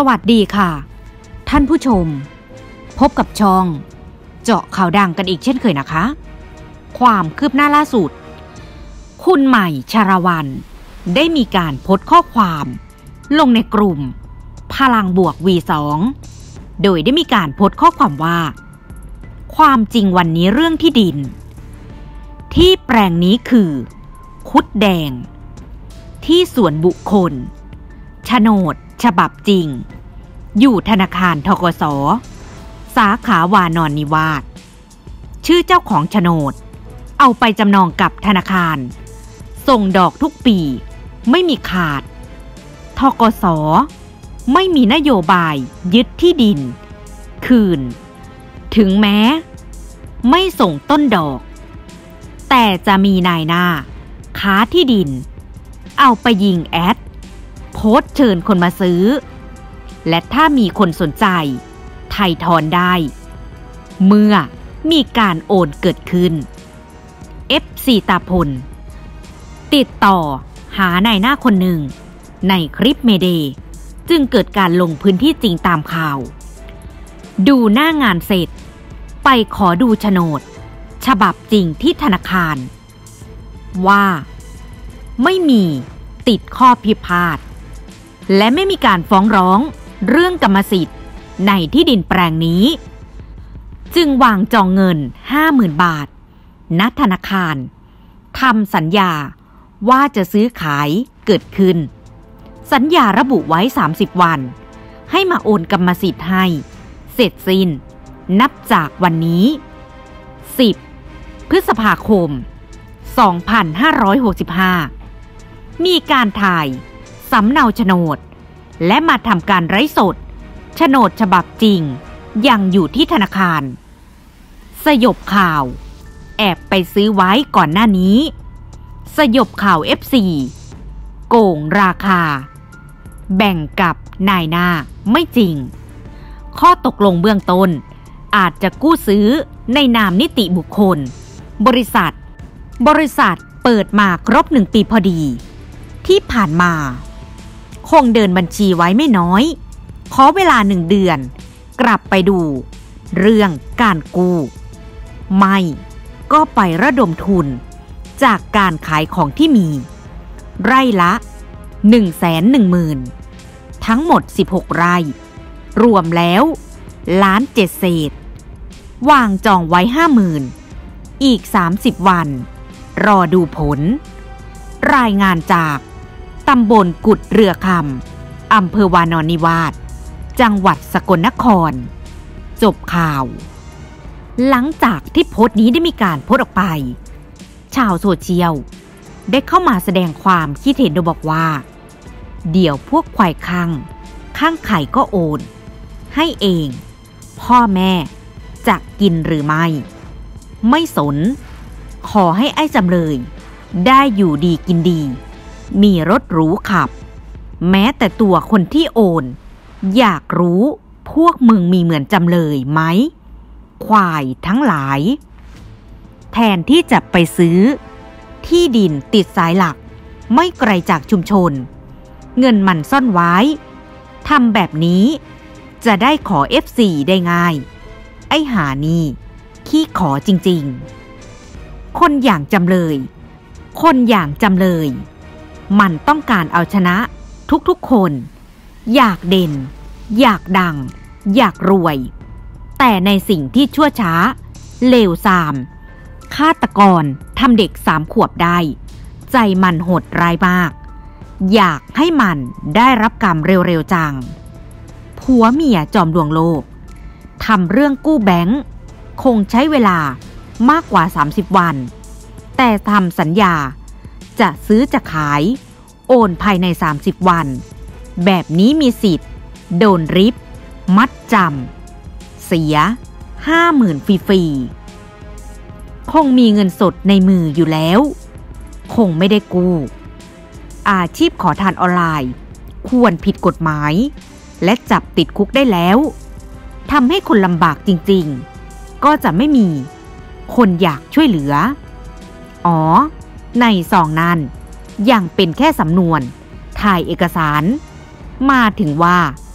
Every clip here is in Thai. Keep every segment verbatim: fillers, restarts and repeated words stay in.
วัสดีค่ะท่านผู้ชมพบกับช่องเจาะข่าวดังกันอีกเช่นเคยนะคะความคืบหน้าล่าสุดคุณใหม่ชราวัลย์ได้มีการโพสต์ข้อความลงในกลุ่มพลังบวก วี สอง โดยได้มีการโพสต์ข้อความว่าความจริงวันนี้เรื่องที่ดินที่แปลงนี้คือคุดแดงที่ส่วนบุคคลโฉนดฉบับจริงอยู่ธนาคารธกส.สาขาวานอนนิวาสชื่อเจ้าของโฉนดเอาไปจำนองกับธนาคารส่งดอกทุกปีไม่มีขาดธกส.ไม่มีนโยบายยึดที่ดินคืนถึงแม้ไม่ส่งต้นดอกแต่จะมีนายหน้าค้าที่ดินเอาไปยิงแอดโพสต์เชิญคนมาซื้อและถ้ามีคนสนใจไถ่ถอนได้เมื่อมีการโอนเกิดขึ้น เอฟ ซี ตาพลติดต่อหานายหน้าคนหนึ่งในคลิปเมเดย์จึงเกิดการลงพื้นที่จริงตามข่าวดูหน้างานเสร็จไปขอดูโฉนดฉบับจริงที่ธนาคารว่าไม่มีติดข้อพิพาทและไม่มีการฟ้องร้องเรื่องกรรมสิทธิ์ในที่ดินแปลงนี้จึงวางจองเงิน ห้าหมื่น บาทณธนาคารทำสัญญาว่าจะซื้อขายเกิดขึ้นสัญญาระบุไว้ สามสิบ วันให้มาโอนกรรมสิทธิ์ให้เสร็จสิ้นนับจากวันนี้สิบพฤษภาคมสองพันห้าร้อยหกสิบห้ามีการถ่ายสำเนาโฉนดและมาทำการไร้สดโฉนดฉบับจริงยังอยู่ที่ธนาคารสยบข่าวแอบไปซื้อไว้ก่อนหน้านี้สยบข่าว เอฟ ซี โกงราคาแบ่งกับนายหน้าไม่จริงข้อตกลงเบื้องต้นอาจจะกู้ซื้อในนามนิติบุคคลบริษัทบริษัทเปิดมาครบหนึ่งปีพอดีที่ผ่านมาคงเดินบัญชีไว้ไม่น้อยขอเวลาหนึ่งเดือนกลับไปดูเรื่องการกู้ไม่ก็ไประดมทุนจากการขายของที่มีไร่ละ หนึ่งแสนหนึ่งหมื่น ทั้งหมดสิบหกไร่รวมแล้วล้านเจ็ดเศษวางจองไว้ ห้าหมื่น อีกสามสิบวันรอดูผลรายงานจากตำบลกุดเรือคำอำเภอวานอนนิวาสจังหวัดสกลนครจบข่าวหลังจากที่โพสต์นี้ได้มีการโพสต์ออกไปชาวโซเชียลได้เข้ามาแสดงความคิดเห็นโดยบอกว่าเดี๋ยวพวกควายข้างข้างไข่ก็โอนให้เองพ่อแม่จะกินหรือไม่ไม่สนขอให้ไอ้จำเลยได้อยู่ดีกินดีมีรถหรูขับแม้แต่ตัวคนที่โอนอยากรู้พวกมึงมีเหมือนจำเลยไหมควายทั้งหลายแทนที่จะไปซื้อที่ดินติดสายหลักไม่ไกลจากชุมชนเงินมันซ่อนไว้ทำแบบนี้จะได้ขอ เอฟ ซี ได้ง่ายไอ้หานี่ขี้ขอจริงๆคนอย่างจำเลยคนอย่างจำเลยมันต้องการเอาชนะทุกๆคนอยากเด่นอยากดังอยากรวยแต่ในสิ่งที่ชั่วช้าเลวทรามฆาตกรทำเด็กสามขวบได้ใจมันโหดร้ายมากอยากให้มันได้รับกรรมเร็วๆจังผัวเมียจอมลวงโลกทำเรื่องกู้แบงค์คงใช้เวลามากกว่าสามสิบวันแต่ทำสัญญาจะซื้อจะขายโอนภายในสามสิบวันแบบนี้มีสิทธิ์โดนริบมัดจำเสีย ห้าหมื่น ฟรีๆคงมีเงินสดในมืออยู่แล้วคงไม่ได้กู้อาชีพขอทานออนไลน์ควรผิดกฎหมายและจับติดคุกได้แล้วทำให้คนลำบากจริงๆก็จะไม่มีคนอยากช่วยเหลืออ๋อในซองนั้นยังเป็นแค่สำนวนถ่ายเอกสารมาถึงว่าแ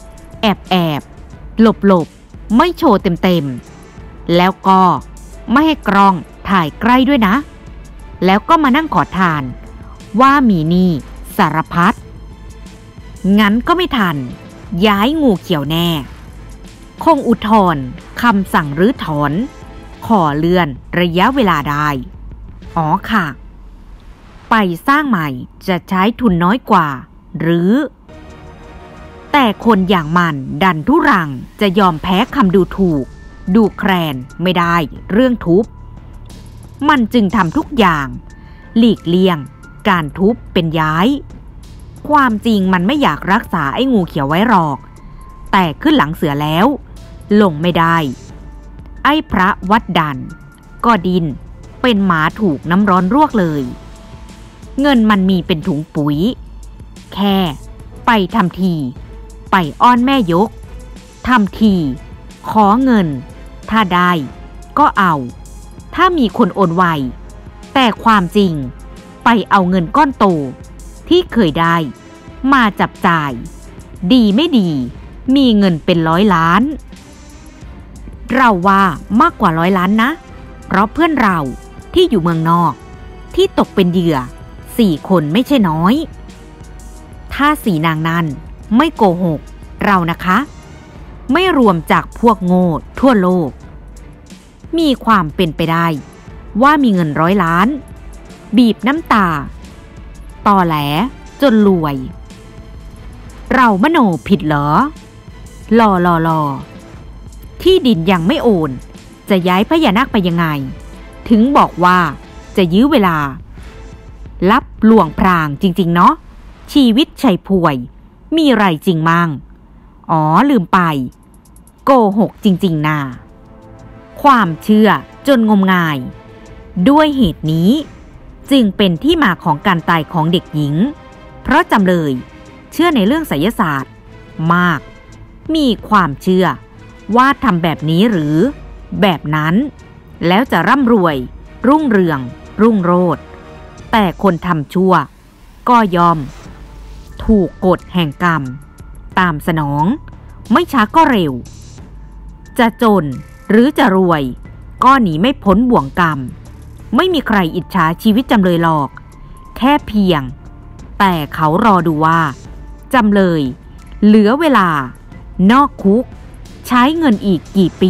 อบแอบหลบหลบไม่โชว์เต็มๆแล้วก็ไม่ให้กล้องถ่ายใกล้ด้วยนะแล้วก็มานั่งขอทานว่ามีหนี้สารพัดงั้นก็ไม่ทันย้ายงูเขียวแน่คงอุทธรณ์คำสั่งรื้อถอนขอเลื่อนระยะเวลาได้อ๋อค่ะไปสร้างใหม่จะใช้ทุนน้อยกว่าหรือแต่คนอย่างมันดันทุรังจะยอมแพ้คำดูถูกดูแคลนไม่ได้เรื่องทุบมันจึงทำทุกอย่างหลีกเลี่ยงการทุบเป็นย้ายความจริงมันไม่อยากรักษาไอ้งูเขียวไว้หรอกแต่ขึ้นหลังเสือแล้วลงไม่ได้ไอ้พระวัดดันก็ดินเป็นหมาถูกน้ำร้อนรวกเลยเงินมันมีเป็นถุงปุ๋ยแค่ไปทำทีไปอ้อนแม่ยกทำทีขอเงินถ้าได้ก็เอาถ้ามีคนโอนไวแต่ความจริงไปเอาเงินก้อนโตที่เคยได้มาจับจ่ายดีไม่ดีมีเงินเป็นร้อยล้านเราว่ามากกว่าร้อยล้านนะเพราะเพื่อนเราที่อยู่เมืองนอกที่ตกเป็นเหยื่อสี่คนไม่ใช่น้อยถ้าสี่นางนั้นไม่โกหกเรานะคะไม่รวมจากพวกโง่ทั่วโลกมีความเป็นไปได้ว่ามีเงินร้อยล้านบีบน้ำตาตอแหลจนรวยเรามโนผิดเหรอรอรอรอที่ดินยังไม่โอนจะย้ายพญานาคไปยังไงถึงบอกว่าจะยื้อเวลารับลวงพรางจริงๆเนาะชีวิตชัยพวยมีไรจริงมั่งอ๋อลืมไปโกหกจริงๆนาความเชื่อจนงมงายด้วยเหตุนี้จึงเป็นที่มาของการตายของเด็กหญิงเพราะจำเลยเชื่อในเรื่องไสยศาสตร์มากมีความเชื่อว่าทำแบบนี้หรือแบบนั้นแล้วจะร่ำรวยรุ่งเรืองรุ่งโรจน์แต่คนทำชั่วก็ยอมถูกกฎแห่งกรรมตามสนองไม่ช้าก็เร็วจะจนหรือจะรวยก็หนีไม่พ้นบ่วงกรรมไม่มีใครอิจฉาชีวิตจำเลยหรอกแค่เพียงแต่เขารอดูว่าจำเลยเหลือเวลานอกคุกใช้เงินอีกกี่ปี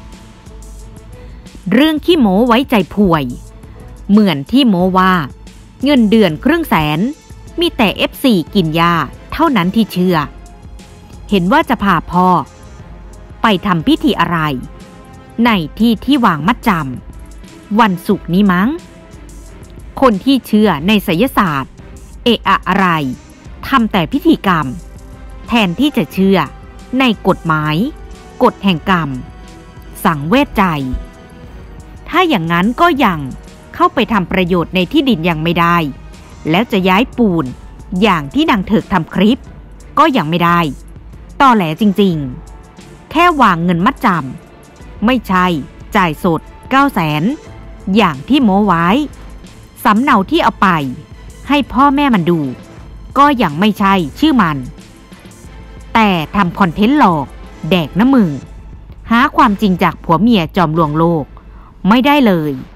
เรื่องขี้โม้ไว้ใจป่วยเหมือนที่โม้ว่าเงินเดือนครึ่งแสนมีแต่ เอฟ ซี กินยาเท่านั้นที่เชื่อเห็นว่าจะพาพ่อไปทำพิธีอะไรในที่ที่วางมัดจำวันศุกร์นี้มั้งคนที่เชื่อในไสยศาสตร์เอะอะอะไรทำแต่พิธีกรรมแทนที่จะเชื่อในกฎหมายกฎแห่งกรรมสังเวชใจถ้าอย่างนั้นก็ยังเข้าไปทำประโยชน์ในที่ดินยังไม่ได้แล้วจะย้ายปูนอย่างที่นางเถิกทำคลิปก็ยังไม่ได้ตอแหลจริงๆแค่วางเงินมัดจำไม่ใช่จ่ายสดเก้าแสนอย่างที่โม้ไว้สำเนาที่เอาไปให้พ่อแม่มันดูก็ยังไม่ใช่ชื่อมันแต่ทำคอนเทนต์หลอกแดกน้ำมึงหาความจริงจากผัวเมียจอมลวงโลกไม่ได้เลย